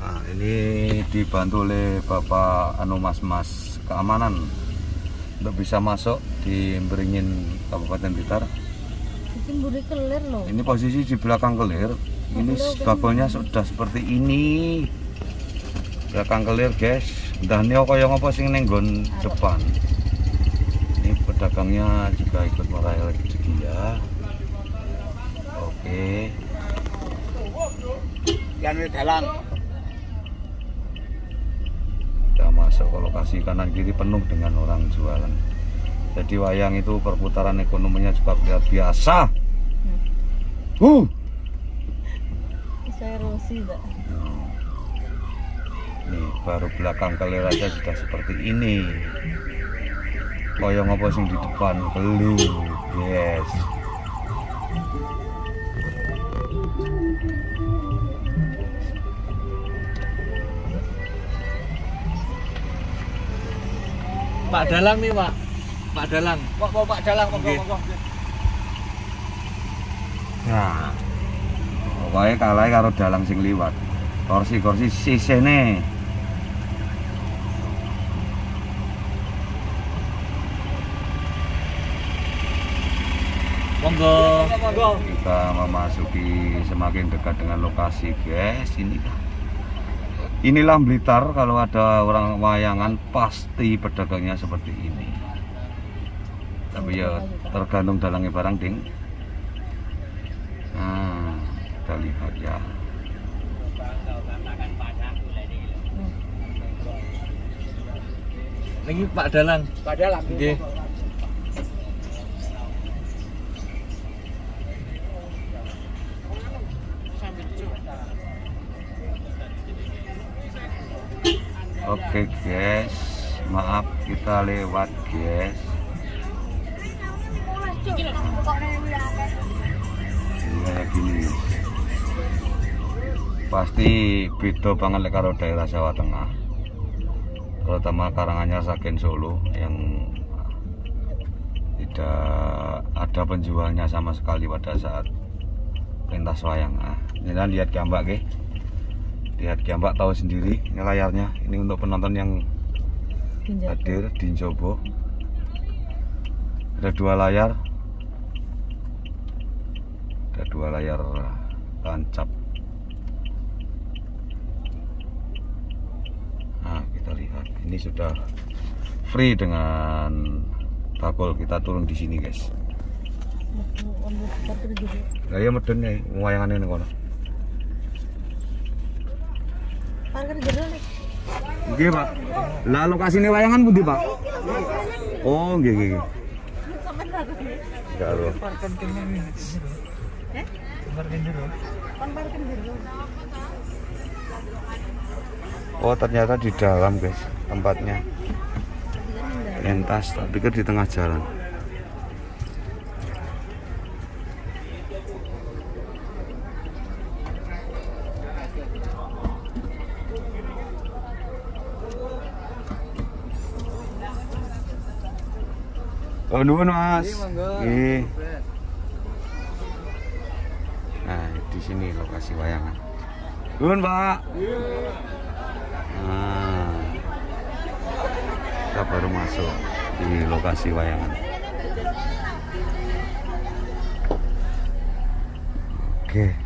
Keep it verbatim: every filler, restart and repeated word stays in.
Nah, ini dibantu oleh Bapak anu mas-mas keamanan untuk bisa masuk di Beringin Kabupaten Blitar. Ini posisi di belakang kelir. Ini bagolnya sudah seperti ini. Belakang kelir, guys. Entah ini kaya ngapa sing nenggon depan. Ini pedagangnya juga ikut meraih rezeki ya. Oke. Yang dalang. Kita masuk ke lokasi kanan kiri penuh dengan orang jualan. Jadi wayang itu perputaran ekonominya juga luar biasa. Uh. Saya Rosi, Pak. Nih baru belakang kelir aja sudah seperti ini. Koyong apa sing di depan kelir, yes. Pak Dalang nih, Pak. Pak Dalang. Pak, Pak, Pak Dalang, Pak, Pak, Pak. Nah, pokoknya kalah karo dalang sing liwat. Kursi-kursi sisene. Monggo. Monggo. Kita memasuki semakin dekat dengan lokasi, guys. Ini inilah Blitar. Kalau ada orang wayangan pasti pedagangnya seperti ini. Tapi ya tergantung dalangnya barang, ding. Nah, kita lihat ya. Ini Pak Dalang. Pak Dalang. Oke. Oke, guys. Maaf kita lewat, guys. Kayak gini pasti beda banget karo daerah Jawa Tengah, terutama Karanganyar Sragen Solo yang tidak ada penjualnya sama sekali pada saat pentas wayang. Nah, ini kan lihat gambar, ke lihat gambar tahu sendiri ini layarnya. Ini untuk penonton yang hadir di Njobo, ada dua layar. Ada dua layar tancap. Nah, kita lihat ini sudah free dengan bakul. Kita turun di sini, guys. Lah ya medun ya wayangane ning kono. Parkir jero nih. Nggih, Pak. Lah lokasine wayangan pundi, Pak? Oh, nggih nggih. Sampai parkir. Karo. Parkir kene. Eh? Parkir jero. Kon parkir jero. Oh, ternyata di dalam, guys, tempatnya. Pentas, tak pikir di tengah jalan. Oh, nuwun, Mas. Nggih. Nah, di sini lokasi wayangan. Nuwun, Pak. Nah, kita baru masuk di lokasi wayangan. Oke.